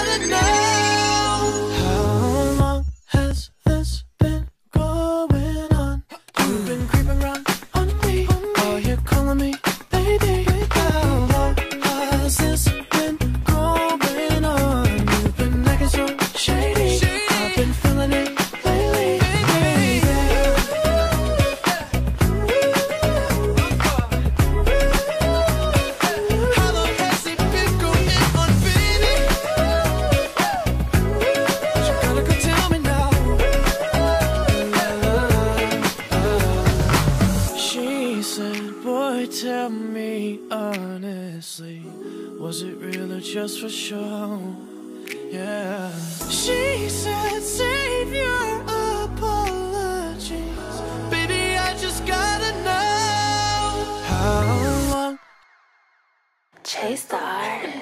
gotta know. How long has this been going on? You've been creeping around on me. Are you calling me baby? How long has this been going on? You've been acting so shady. I've been feeling it lately, baby. How long has it been going on, baby? You gotta go tell me now. She said, boy, tell me honestly, was it real or just for show? Yeah. She said, save your apologies. Baby, I just gotta know. How long? Chase the artist.